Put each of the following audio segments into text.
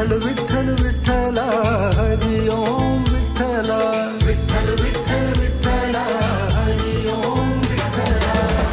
विठ्ठल विठ्ठल विठ्ठला हरि ओम विठ्ठला विठ्ठल विठ्ठल विठ्ठला हरि ओम विठ्ठला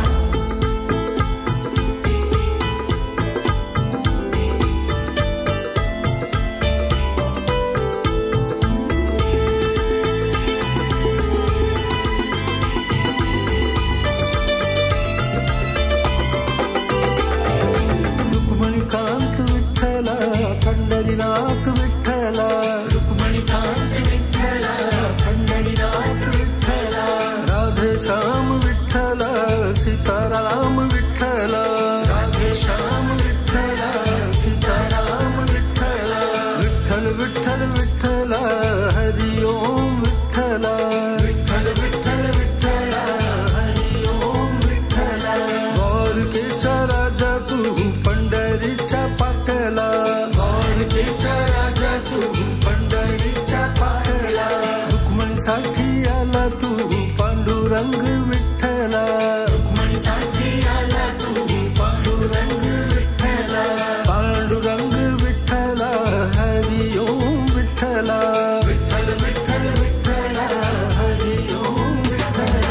रुक्मिणीकांत विठ्ठला पंढरीनाथ विठ्ठला रुक्मिणीकांत विठ्ठला पंढरीनाथ विठ्ठला राधे श्याम विठ्ठला सीताराम विठ्ठला राधे श्याम विठ्ठला सीताराम विठ्ठला विठ्ठल विठ्ठल विठ्ठला हरि ओम विठ्ठला विठ्ठल विठ्ठल विठ्ठला हरि ओम विठ्ठला द्वारकेचा राजा तू पंढरीच्या पाटला द्वारकेचा राजा तू पंढरीच्या पाटला रुक्मिणीसाठी आला तू पांडुरंग विठ्ठला रुक्मिणीसाठी आला तू पांडुरंग विठ्ठला पांडुरंग विठ्ठला हरि ओम विठ्ठला विठ्ठल विठ्ठल विठ्ठला हरि ओम विठ्ठला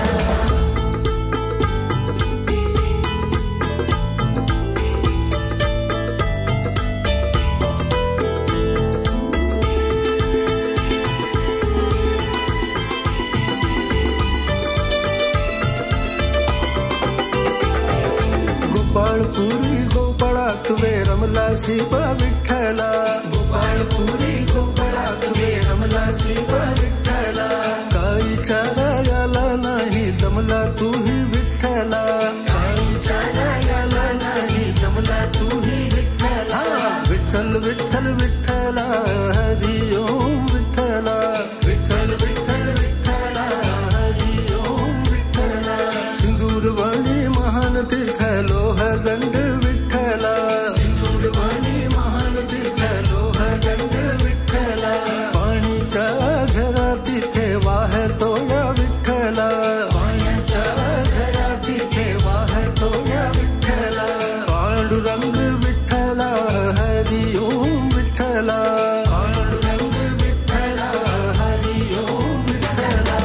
गोपाळपुरी गोपाळात वे रमला शिव विठ्ठला गोपाळपुरी गोपाळात वे रमला शिव विठ्ठला काही चारायाला नाही दमला तूही विठ्ठला काही चारायाला नाही दमला तूही विठ्ठला विठ्ठल विठ्ठल विठ्ठला हरि ओम विठ्ठला विठ्ठल विठ्ठल विठ्ठला हरि ओम विठ्ठला सिंदूरवाणी महान तीर्थ लोह दंड विठ्ठला सिंदूरवाणी महान तीर्थ लोह दंड विठ्ठला पाणीच्या झरा तिथे वाहतो या विठ्ठला पाण्याच्या झरा तिथे वाहतो या विठ्ठला पांडुरंग विठ्ठला हरि ओम विठ्ठला पांडुरंग विठ्ठला हरि ओम विठ्ठला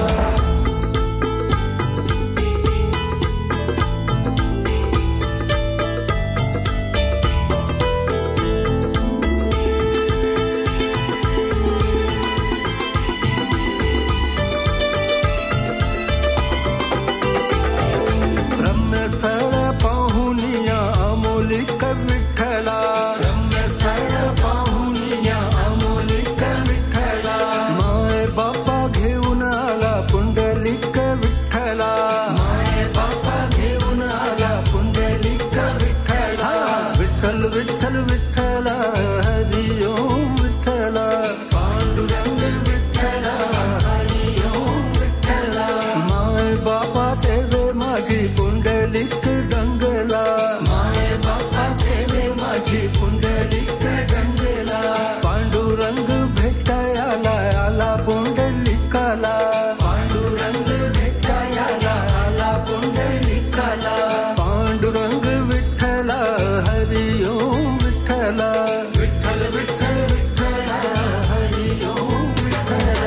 ब्रह्मस्थळ पाहुनिया अमोलिक विठ्ठला ब्रह्मस्थळ पाहुनिया अमोलिक विठ्ठला माय बापा घेऊन आला पुंडलिक विठ्ठला माय बापा घेऊन आला पुंडलिक विठ्ठला विठ्ठल विठ्ठल विठ्ठला हरि ओम विठ्ठला पांडुरंग विठ्ठला हरि ओम विठ्ठला माय बापा सेवे माझी पुंडलिक गंगला माय बापा सेवे माझी पुंडलिक गंगला पांडुरंग भेटायला आला पुंडलिकाला पांडुरंग भेटायला आला पुंडलिकाला पांडुरंग विठ्ठला हरि ओम विठ्ठला विठ्ठल विठ्ठल विठ्ठला हरि ओम विठ्ठला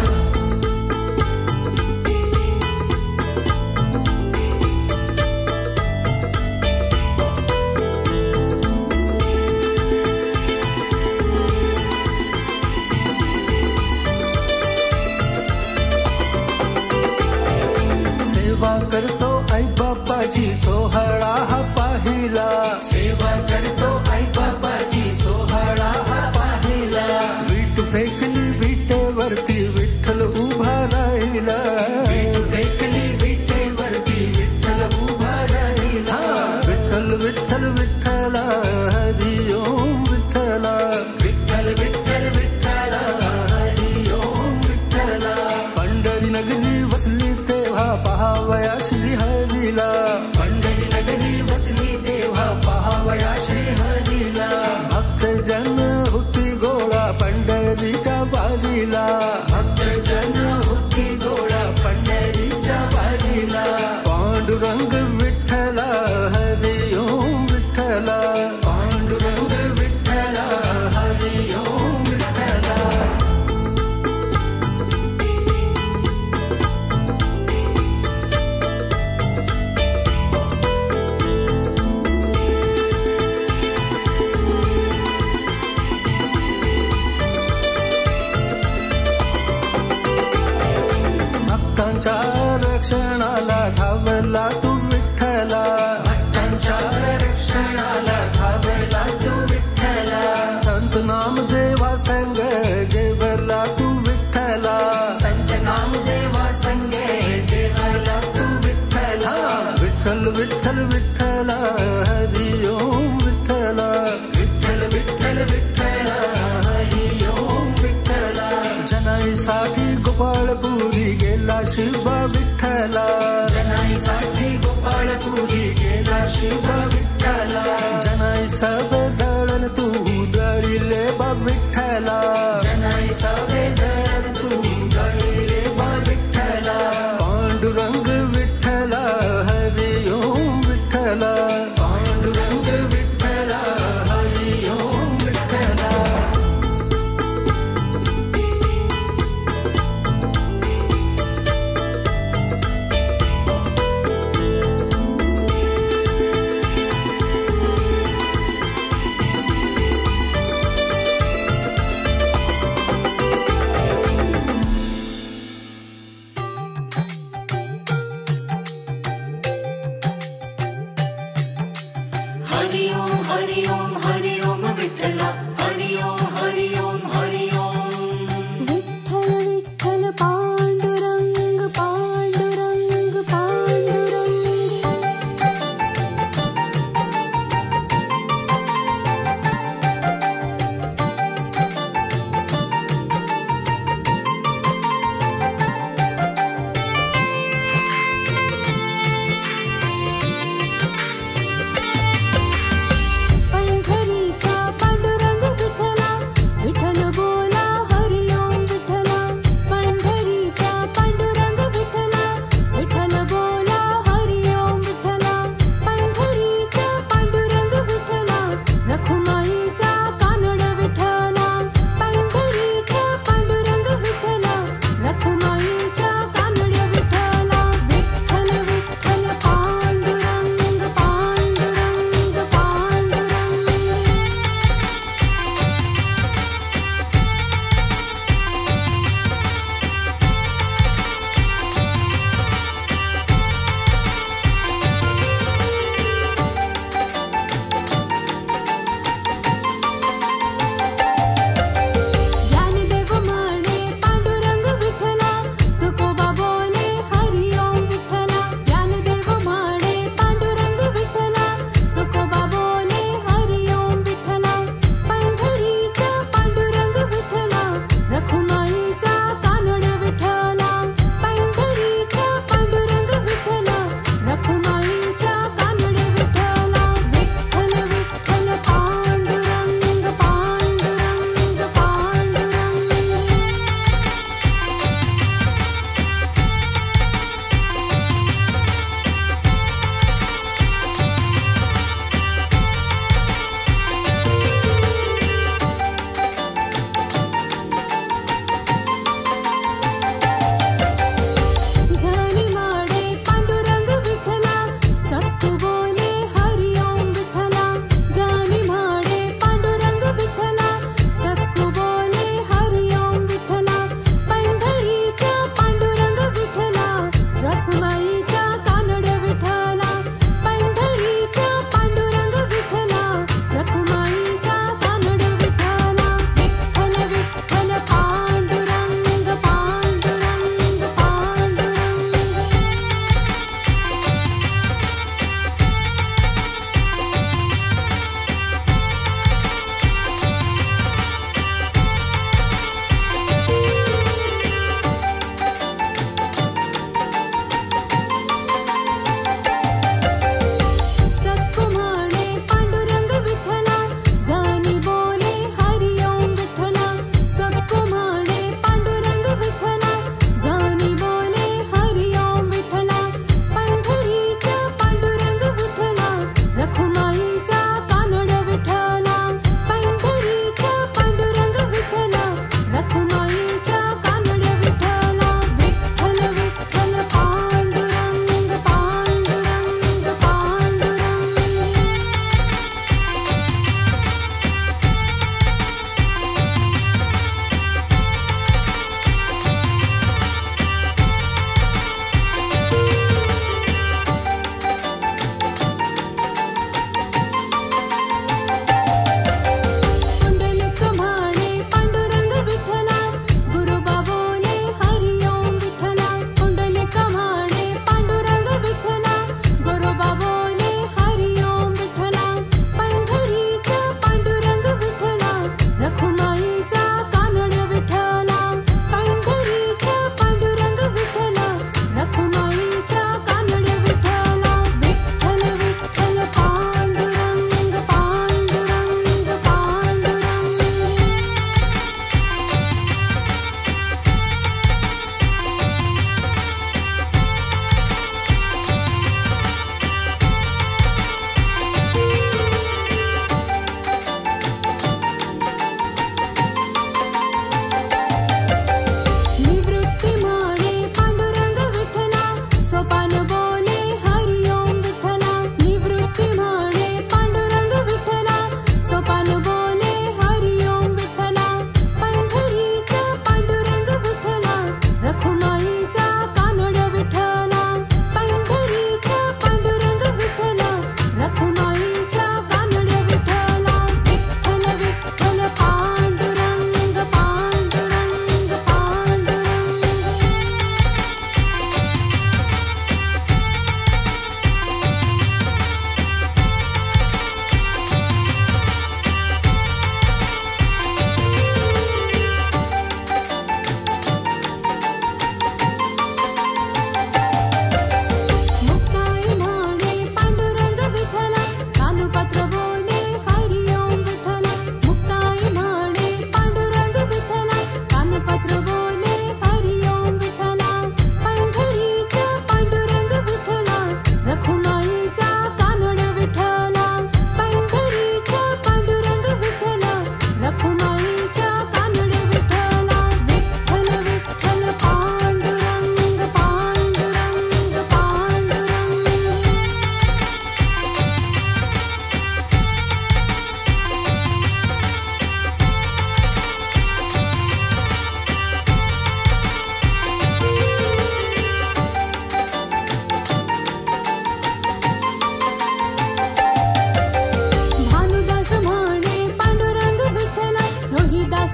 सेवा करतो आई बापाची सोहळा हा पाहिला सेवा करतो आई बापाची सोहळा हा पाहिला वीट फेकली विटेवरती विठ्ठल उभा राहिला वीट फेकली विटेवरती विठ्ठल उभा राहिला विठ्ठल विठ्ठल विठ्ठला हरि ओम विठ्ठला विठ्ठल विठ्ठल विठ्ठला हरि ओम विठ्ठला पंढरी नगरी वसली तेव्हा पहावया श्री हरीला पंढरी नगरी वसली तेव्हा पहावया श्री हरीला भक्त जन होती गोळा पंढरीच्या वारीला भक्त जन होती गोळा पंढरीच्या वारीला पांडुरंग विठ्ठला हरि ओम विठ्ठला पांडुरंग विठ्ठला हरि ओम भक्तांच्या रक्षणाला धावला तू विठ्ठला, भक्तांच्या रक्षणाला धावला तू विठ्ठला, संत नामदेवा संग जेवला तू विठ्ठला, संत नामदेवा संग जेवला तू विठ्ठला, विठ्ठल विठ्ठल विठ्ठला हरि ओम विठ्ठला, विठ्ठल विठ्ठल विठ्ठला हरि ओम विठ्ठला, जनाईसाठी गोपाळपुरी गेला शिवा विठ्ठला, जनाईसाठी गोपाळपुरी गेला शिवा विठ्ठला, जनाई सवे दळण तू दळिले बा विठ्ठला, जनाई सवे दळण तू दळिले बा विठ्ठला, पांडुरंग विठ्ठला हरि ओम विठ्ठला, पांडुरंग विठ्ठला हरि ओम विठ्ठला.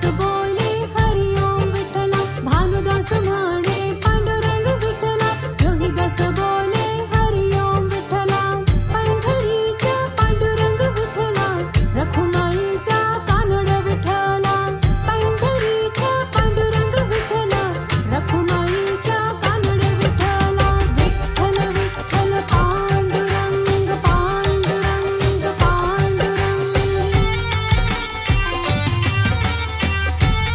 बोले हरिओम विठ्ठला, भानुदास म्हणे पांडुरंग विठ्ठला, रोहिदास बोले हरिओम विठ्ठला, पंढरीचा पांडुरंग विठ्ठला, रखुमाईचा कानड विठ्ठला, पंढरीचा पांडुरंग विठ्ठला, रखुमाईचा कानड विठ्ठला, विठ्ठल विठ्ठल पांडुरंग पांडुरंग पांडुरंग. 「 पांडुरंग पांडुरंग पांडुरंग पांडुरंग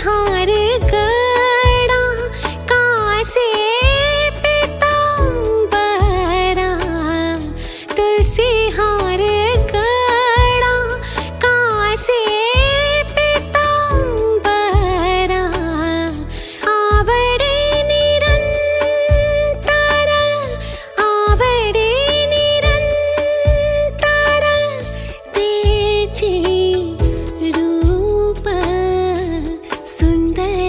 हार गड़ा कासे पीतांबरा, तुलसी हार गड़ा कासे पीतांबरा, आवडे निरंतर तेची रूप सुंदर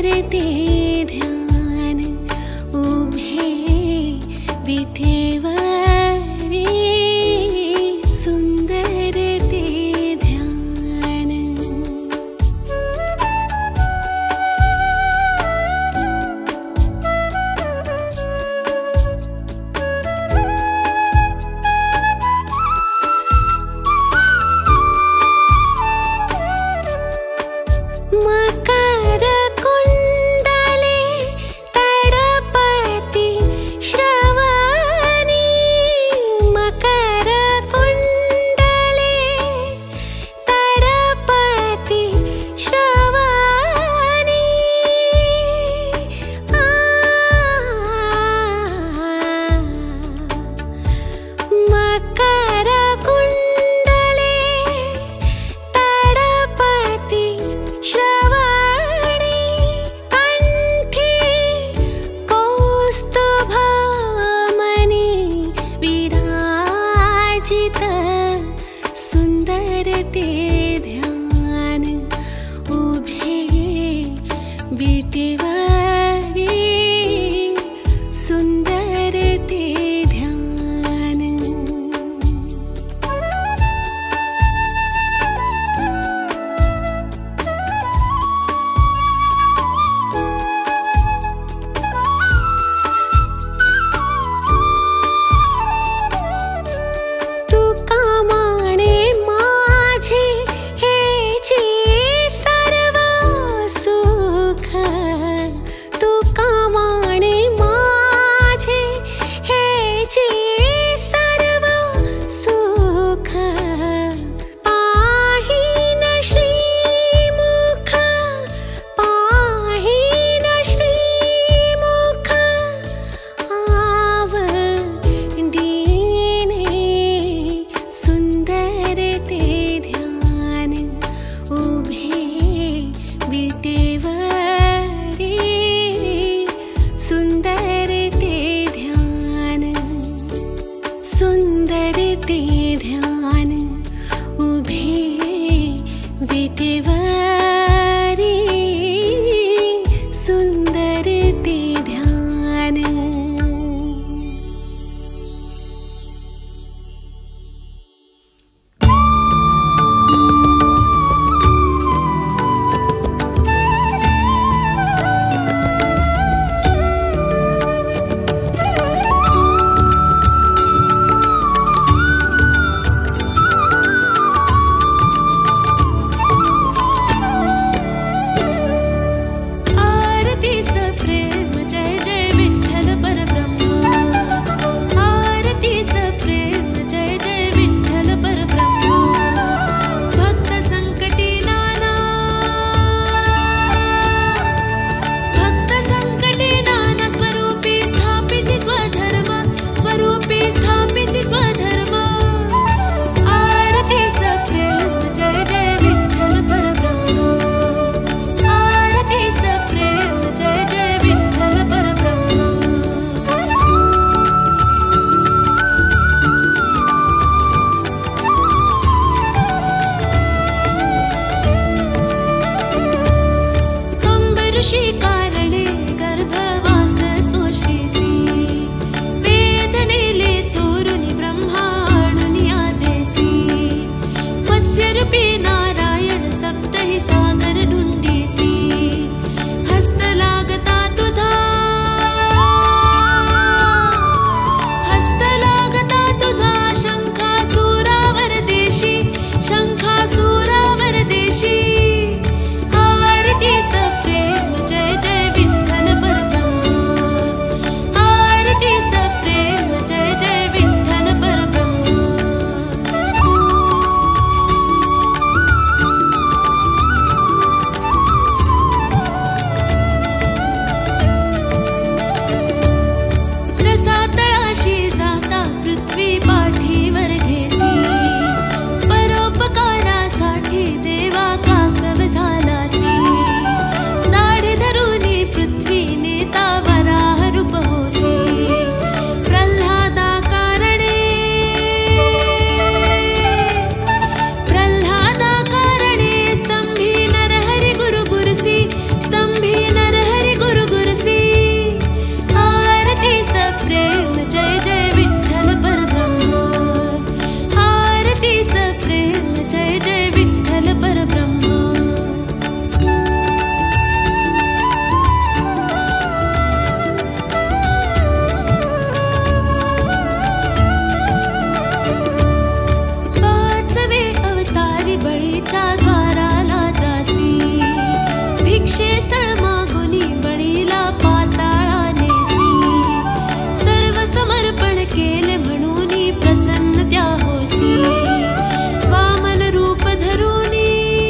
स्थळ मागुनी बळीला पाताळानेसी सर्व समर्पण केले म्हणून प्रसन्न त्या होसी वामन रूप धरूनी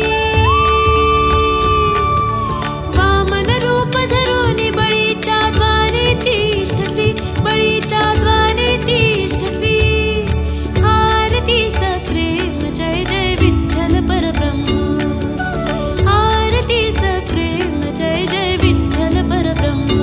बळीच्या द्वारे तिष्ठसी बळीच्या द्वारे तिष्ठसी आरती सप्रेम जय जय विठ्ठल परब्रह्म आरती सप्रेम जय जय विठ्ठल परब्रह्म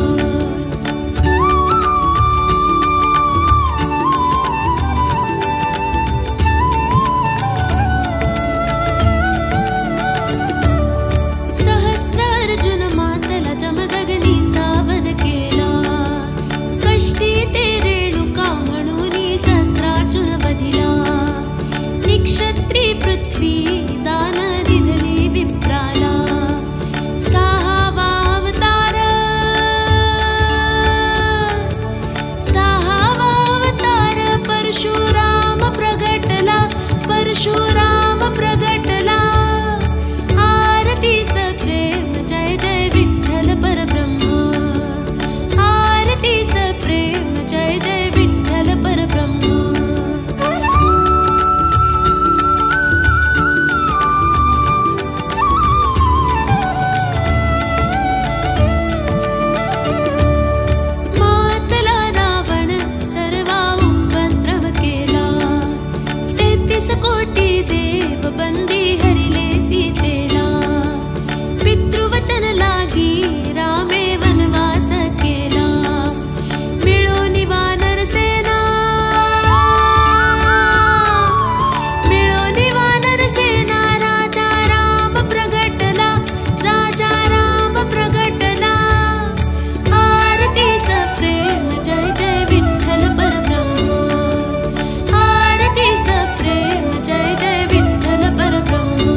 सहस्रार्जुन मातला जमदग्नीचा वध केला कष्टी ते रेणुका म्हणून सहस्रार्जुन वधिला निक्षत्री पृथ्वी दान दिधली विप्राला सहावा अवतार परशुराम प्रगटला आरती सप्रेम जय जय विठ्ठल परब्रह्म आरती सप्रेम जय जय विठ्ठल परब्रह्म मातला रावण सर्वा उपद्रव केला 33 कोटी देव बंदी हरिले सीतेला पितृवचन लागी रामे वनवास केला मिळोनी वानर सेना राजा राम प्रगटला आरती सप्रेम जय जय विठ्ठल परब्रह्म आरती सप्रेम जय जय विठ्ठल परब्रह्म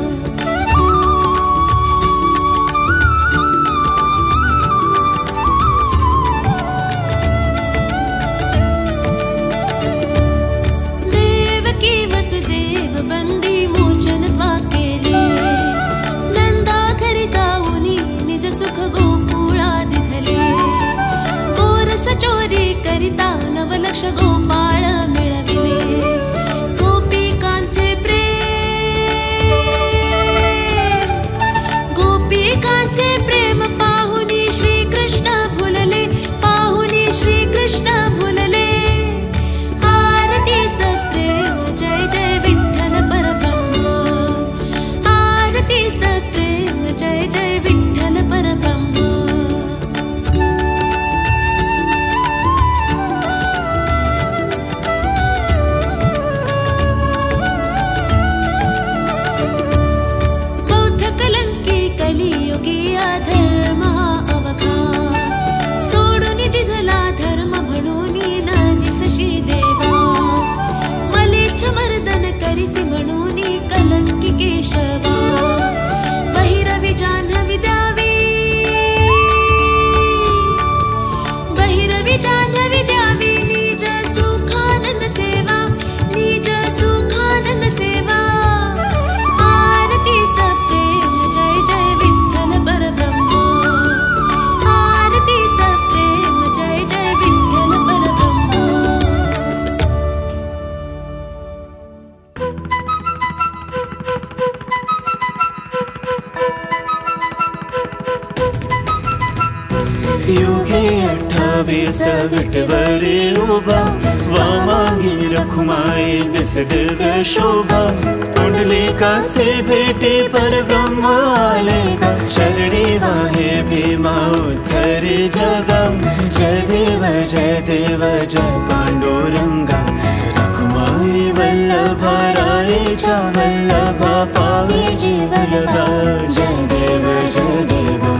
देवकी वसुदेव बंदी मोचनत्वा केले नंदा घरी जाऊनी निज सुख गोकुळा दिधले गोरस चोरी करिता 9 लक्ष गोपाळ मिळविले गोपिकांचे प्रेम पाहुनी श्रीकृष्ण भुलले आरती सप्रेम जय जय विठ्ठल परब्रह्म आरती सप्रेम जय जय विठ्ठल परब्रह्म बौद्ध कलंकी कलियुगी अधर्म अवघा सोडून दिधला धर्म म्हणून न दिसशी देवा मलेच्छ मर्दन करिसी म्हणून कलंकी केशवा बहिरवी जान्हवी द्यावी निज सुखानंद सेवा आरती सप्रेम जय जय विठ्ठल परब्रह्म आरती सप्रेम जय जय विठ्ठल परब्रह्म युगे 28 विठवरे उभा वामांगी रखुमाई दिस दिव्य शोभा कुंडलिकाचे भेटे परब्रह्म आले का शरणी वाहे भीमा उद्धरे जगा जय देव जय पांडुरंगा रखुमाई वल्लभा रायेच्या वल्लभा पावे जीवलगा जय देव जय देव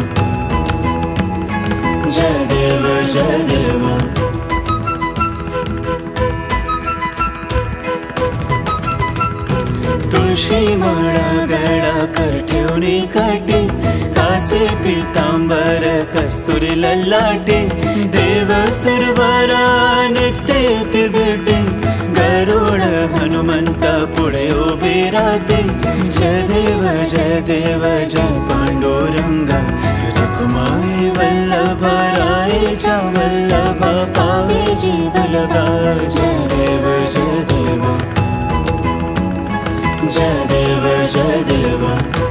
तुळशी माळा गळा कर ठेवणी काठी हासे पीतांबर कस्तुरी ललाटे देव सुरवरा नित्य भेटे गरुड हनुमंत पुढे उभे राहते जय देव जय पांडुरंगा रखुमाई वल्लभरायच्या वल्लभा पावे जीवलगा जय देव जय देव जय देव जय देव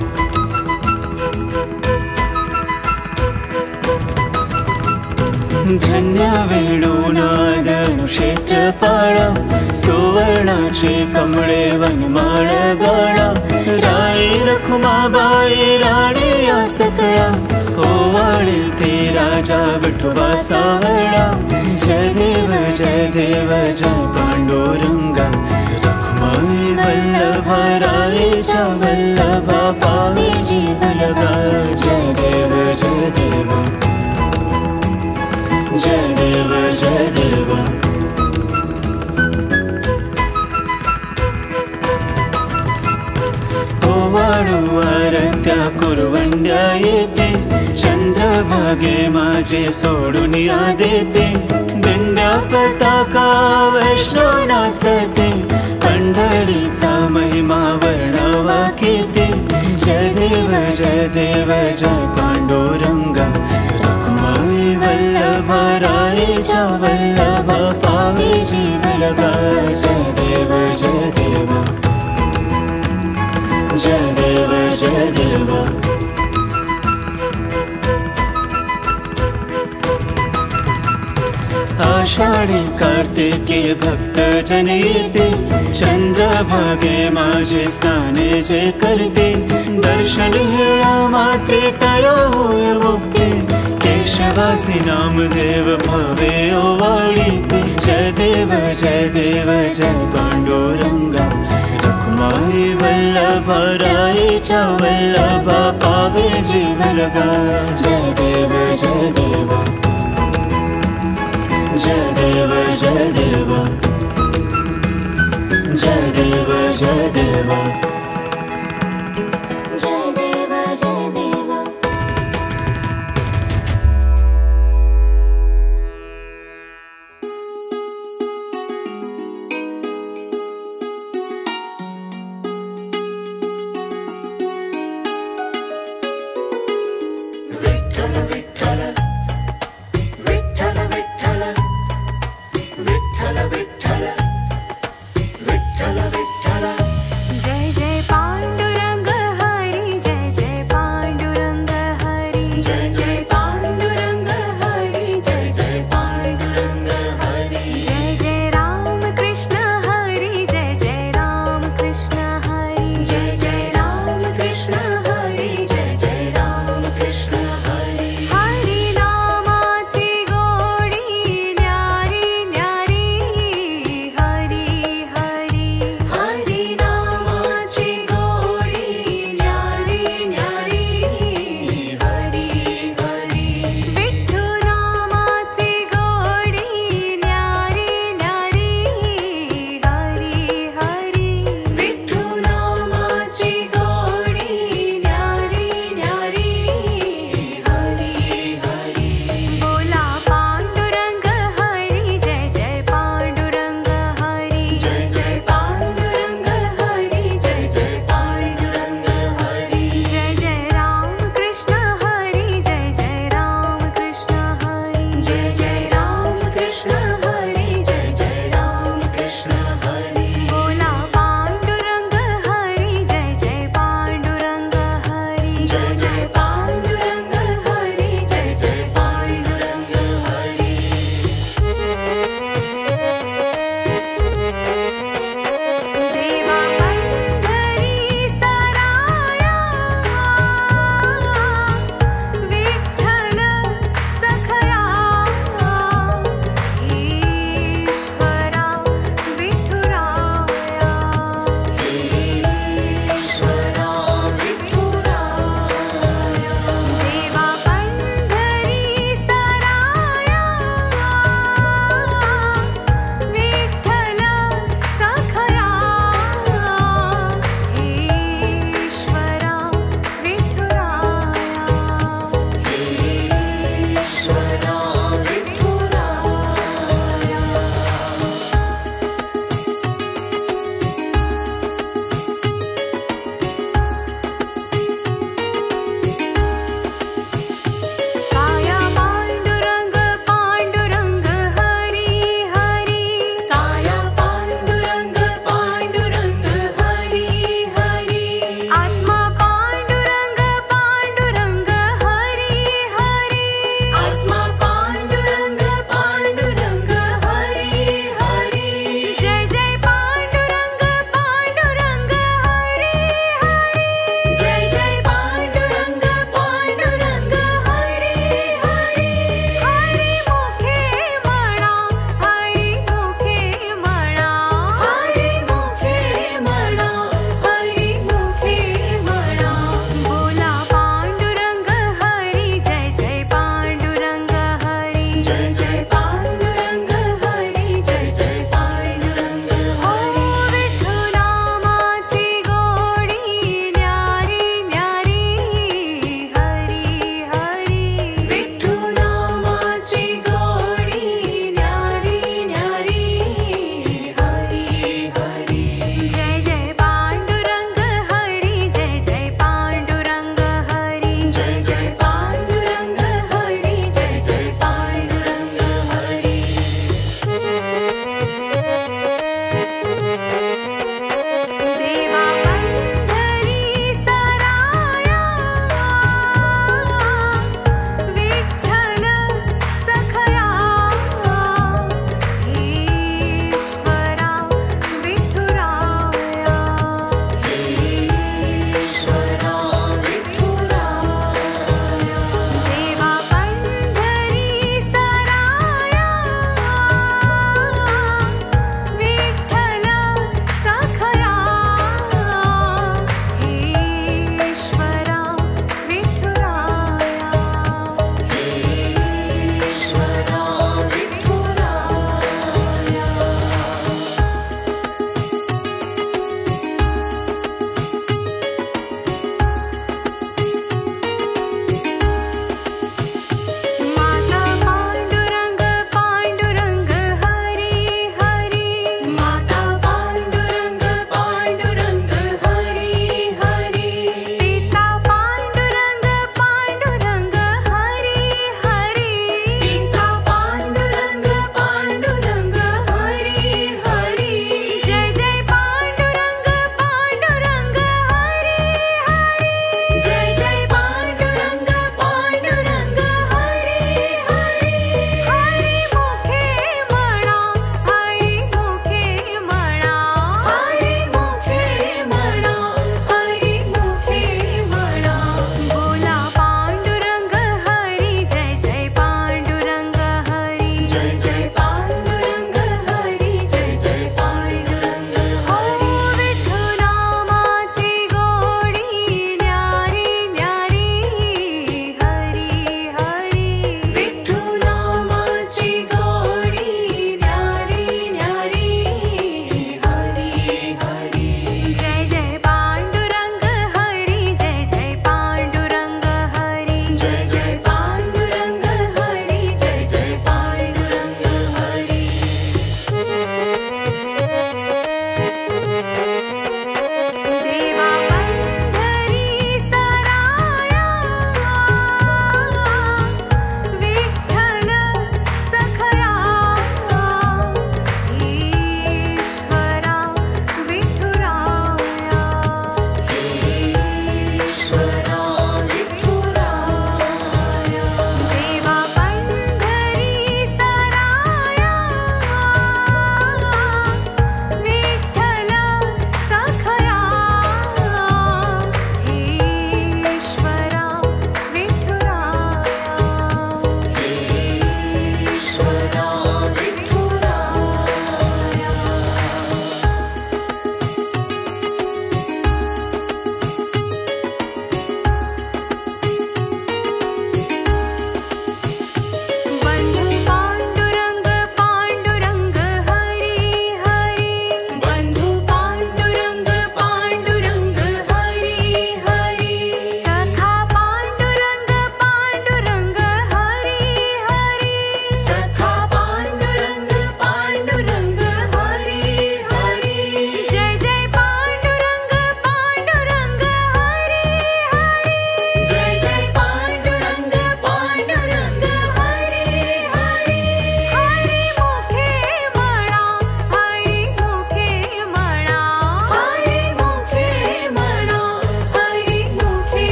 धन्य वेणुनाद क्षेत्रपाळ सुवर्णाचे कमळे वनमाळ गाळा राई रखुमाबाई राणी सकळा ओवाळी ते राजा विठोबा सावळा जय देव जय पांडुरंगा रखुमाई वल्लभरायच्या वल्लभा पावे जीवलगा जय देव जय देव जय देव जय देव ओवाळू आरत्या कुरवंड्या येते चंद्रभागे माझे सोडून या देते दिंड्या पताका वैष्णव नाचते पंढरीचा महिमा वर्णावा कीते जय देव जय पांडुरंगा रखुमाई वल्लभरायच्या वल्लभा पावे जीवलगा जय देव जय देव जय देव जय देव आषाढी कार्तिके भक्त जन येते चंद्रभागे माझे स्नाने जे करते दर्शन हेळा मात्रे तयो होय मुक्ती केशवासी नामदेव भावे ओवाळीते जय देव जय पांडुरंगा रखुमाई वल्लभरायच्या वल्लभा पावे जीवलगा जय देव जय देव जय देव जय देव जय देव जय देव जय देव जय देव जय जय पांडुरंग हरी जय पांडुरंग हरी जय पांडुरंग हरी जय पांडुरंग हरी जय राम कृष्ण हरी जय राम कृष्ण हरी जय राम कृष्ण हरी जय राम कृष्ण हरी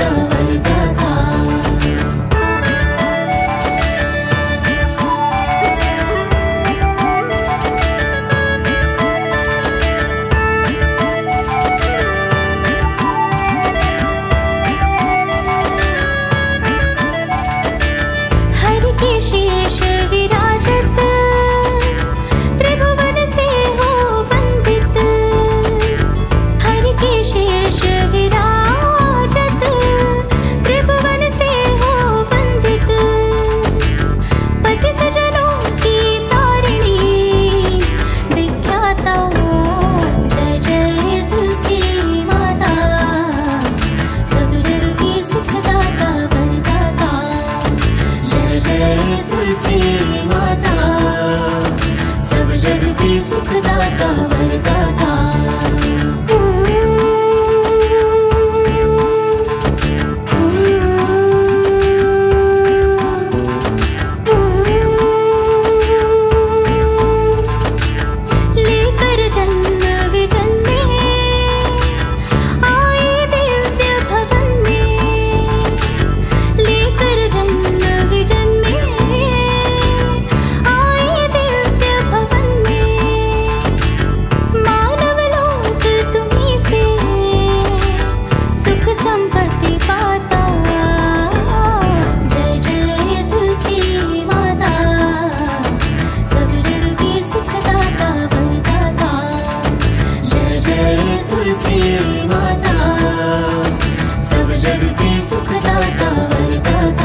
वरदाता। हरि के शेष विराजत, त्रिभुवन से हो वंदित। हरि के शेष विराजत, त्रिभुवन से हो वंदित। पतित जनों की तारिणी विख्याता। जय जय तुलसी माता, सब जग की सुखदाता वरदाता। जय जय तुलसी माता, सब जग की सुखदाता वरदाता। लेकर जन्म विजन में आए दिव्य भवन में। लेकर जन्म विजन में आए दिव्य भवन में। मानव लोक तुम्हीं से सुख संपत्ति पाता। जय जय तुलसी माता, सब जग की सुखदाता वरदाता। जय जय तुलसी माता, सब जग की सुखदाता वरदाता।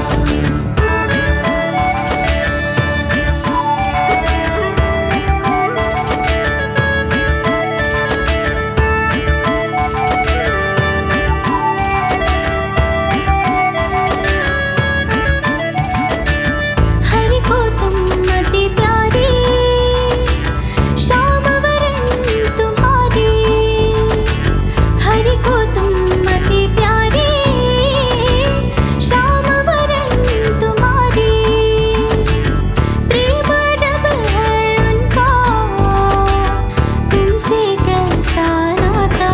हरि को तुम अति प्यारी, श्याम वरण तुम्हारी। हरि को तुम अति प्यारी, श्याम वरण तुम्हारी। प्रेम जब है उनका, तुमसे कैसा नाता।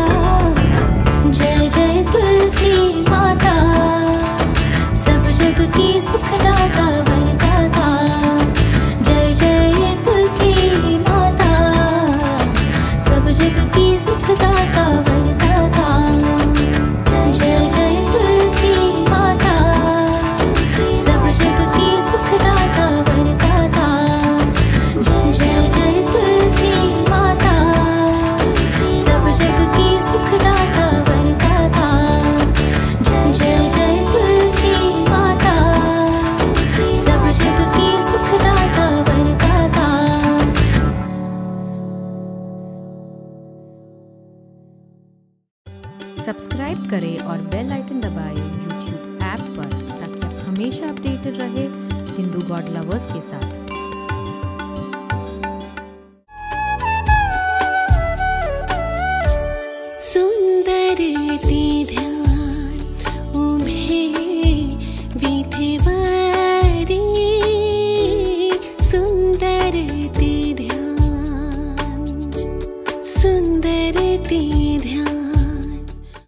जय जय तुलसी माता, सब जग की सुखदाता वरदाता। जय जय तुलसी माता, सब जग की सुखदाता वरदाता। जय जय तुलसी माता, सब जग की सुखदाता वरदाता। जय जय तुलसी माता, सब जग की सुखदाता वरदाता। जय जय तुलसी माता, सब जग की सुखदाता वरदाता। सब्सक्राइब करें और बेल आइकन दबाएं यूट्यूब ऐप पर, ताकि आप हमेशा अपडेटेड रहे हिंदू गॉड लवर्स के साथ। सुंदर ते ध्यान उम्हे विधिवारी। सुंदर ते ध्यान, सुंदर ते